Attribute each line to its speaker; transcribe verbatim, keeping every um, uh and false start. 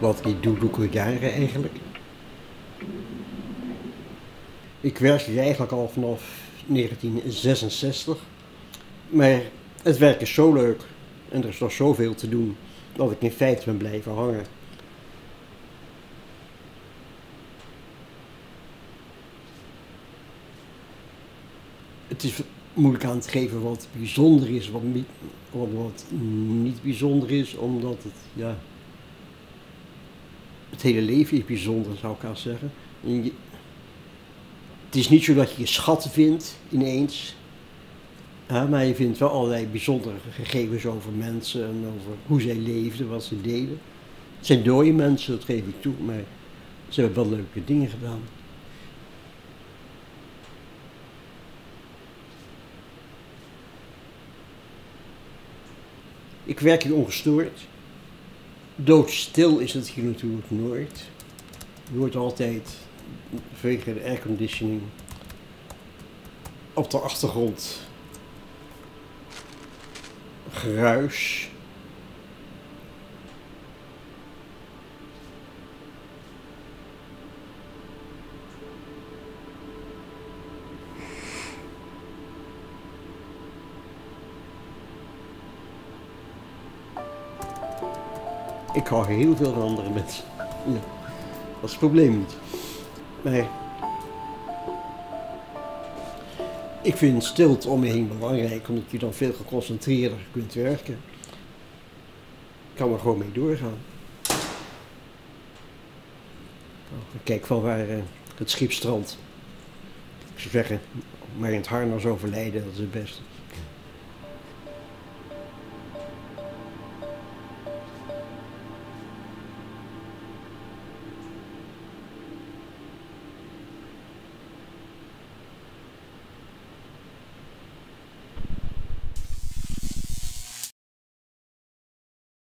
Speaker 1: Wat ik doe, doe ik al jaren eigenlijk. Ik werk hier eigenlijk al vanaf negentien zesenzestig. Maar het werk is zo leuk en er is nog zoveel te doen dat ik in feite ben blijven hangen. Het is moeilijk aan te geven wat bijzonder is, wat niet, wat niet bijzonder is, omdat het, ja, het hele leven is bijzonder, zou ik haast zeggen. Je, het is niet zo dat je je schatten vindt ineens, ja, maar je vindt wel allerlei bijzondere gegevens over mensen en over hoe zij leefden, wat ze deden. Het zijn dode mensen, dat geef ik toe, maar ze hebben wel leuke dingen gedaan. Ik werk hier ongestoord. Doodstil is het hier natuurlijk nooit. Je hoort altijd, vanwege de airconditioning, op de achtergrond geruis. Ik hou heel veel van andere mensen. Ja, dat is het probleem niet. Maar ik vind stilte om me heen belangrijk, omdat je dan veel geconcentreerder kunt werken. Ik kan er gewoon mee doorgaan. Kijk van waar uh, het schip strandt. Ik zou zeggen, maar in het harnas overlijden, dat is het beste.